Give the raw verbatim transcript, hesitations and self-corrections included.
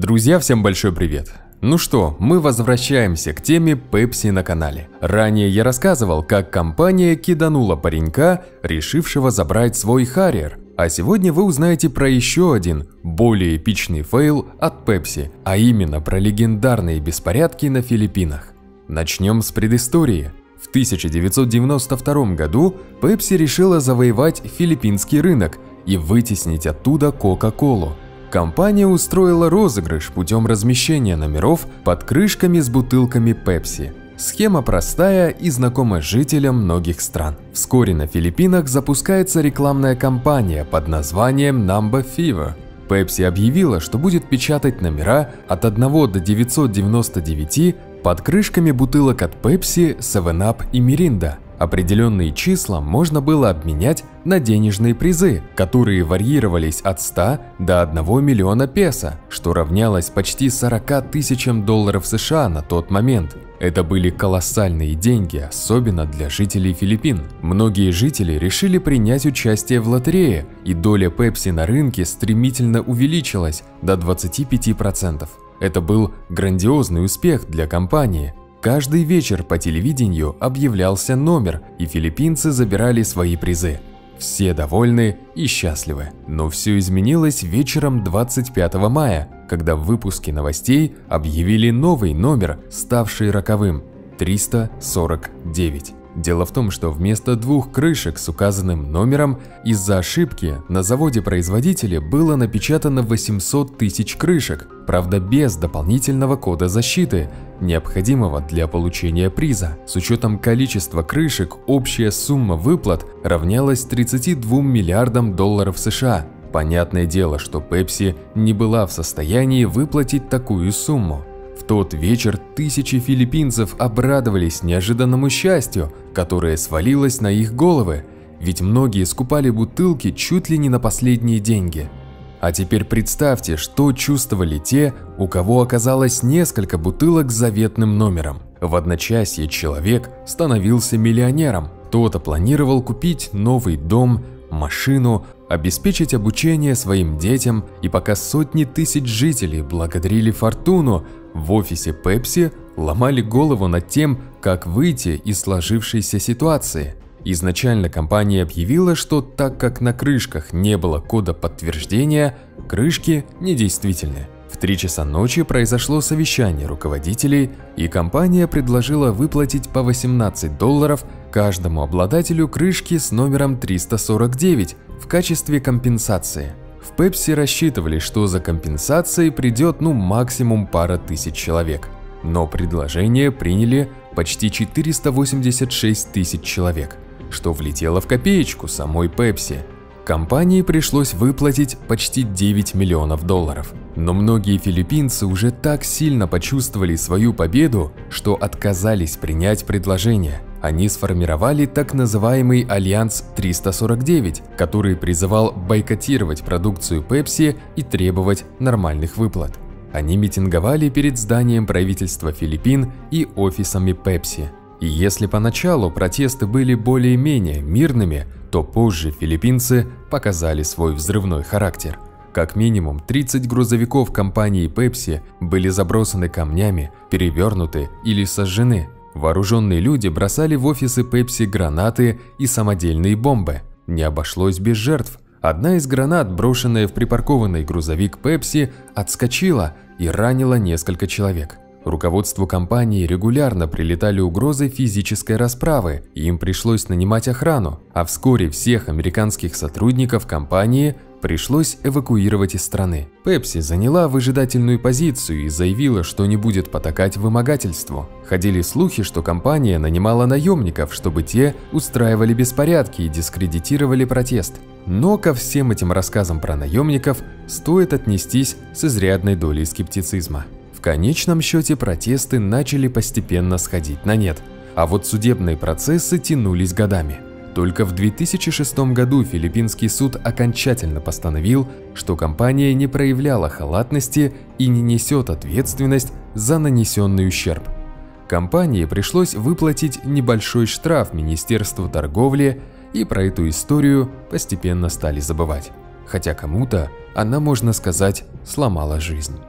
Друзья, всем большой привет! Ну что, мы возвращаемся к теме Pepsi на канале. Ранее я рассказывал, как компания киданула паренька, решившего забрать свой Harrier. А сегодня вы узнаете про еще один, более эпичный фейл от Pepsi, а именно про легендарные беспорядки на Филиппинах. Начнем с предыстории. В тысяча девятьсот девяносто втором году Pepsi решила завоевать филиппинский рынок и вытеснить оттуда Кока-Колу. Компания устроила розыгрыш путем размещения номеров под крышками с бутылками Pepsi. Схема простая и знакома жителям многих стран. Вскоре на Филиппинах запускается рекламная кампания под названием Number Fever. Pepsi объявила, что будет печатать номера от одного до девятисот девяноста девяти под крышками бутылок от Pepsi, севен ап и Mirinda. Определенные числа можно было обменять на денежные призы, которые варьировались от ста до одного миллиона песо, что равнялось почти сорока тысячам долларов США на тот момент. Это были колоссальные деньги, особенно для жителей Филиппин. Многие жители решили принять участие в лотерее, и доля Pepsi на рынке стремительно увеличилась до двадцати пяти процентов. Это был грандиозный успех для компании. Каждый вечер по телевидению объявлялся номер, и филиппинцы забирали свои призы. Все довольны и счастливы. Но все изменилось вечером двадцать пятого мая, когда в выпуске новостей объявили новый номер, ставший роковым – триста сорок девять. Дело в том, что вместо двух крышек с указанным номером из-за ошибки на заводе-производителе было напечатано восемьсот тысяч крышек, правда без дополнительного кода защиты, необходимого для получения приза. С учетом количества крышек общая сумма выплат равнялась тридцати двум миллиардам долларов США. Понятное дело, что Pepsi не была в состоянии выплатить такую сумму. В тот вечер тысячи филиппинцев обрадовались неожиданному счастью, которое свалилось на их головы, ведь многие скупали бутылки чуть ли не на последние деньги. А теперь представьте, что чувствовали те, у кого оказалось несколько бутылок с заветным номером. В одночасье человек становился миллионером. Кто-то планировал купить новый дом, машину, обеспечить обучение своим детям, и пока сотни тысяч жителей благодарили фортуну, в офисе Pepsi ломали голову над тем, как выйти из сложившейся ситуации. Изначально компания объявила, что так как на крышках не было кода подтверждения, крышки недействительны. В три часа ночи произошло совещание руководителей, и компания предложила выплатить по восемнадцать долларов каждому обладателю крышки с номером триста сорок девять в качестве компенсации. В Pepsi рассчитывали, что за компенсацией придет ну максимум пара тысяч человек, но предложение приняли почти четыреста восемьдесят шесть тысяч человек, что влетело в копеечку самой Pepsi. Компании пришлось выплатить почти девять миллионов долларов. Но многие филиппинцы уже так сильно почувствовали свою победу, что отказались принять предложение. Они сформировали так называемый Альянс триста сорок девять, который призывал бойкотировать продукцию Pepsi и требовать нормальных выплат. Они митинговали перед зданием правительства Филиппин и офисами Pepsi. И если поначалу протесты были более-менее мирными, то позже филиппинцы показали свой взрывной характер. Как минимум тридцать грузовиков компании Pepsi были забросаны камнями, перевернуты или сожжены. Вооруженные люди бросали в офисы Pepsi гранаты и самодельные бомбы. Не обошлось без жертв. Одна из гранат, брошенная в припаркованный грузовик Pepsi, отскочила и ранила несколько человек. Руководству компании регулярно прилетали угрозы физической расправы, и им пришлось нанимать охрану, а вскоре всех американских сотрудников компании пришлось эвакуировать из страны. Pepsi заняла выжидательную позицию и заявила, что не будет потакать вымогательству. Ходили слухи, что компания нанимала наемников, чтобы те устраивали беспорядки и дискредитировали протест. Но ко всем этим рассказам про наемников стоит отнестись с изрядной долей скептицизма. В конечном счете протесты начали постепенно сходить на нет, а вот судебные процессы тянулись годами. Только в две тысячи шестом году филиппинский суд окончательно постановил, что компания не проявляла халатности и не несет ответственность за нанесенный ущерб. Компании пришлось выплатить небольшой штраф Министерству торговли, и про эту историю постепенно стали забывать. Хотя кому-то она, можно сказать, сломала жизнь.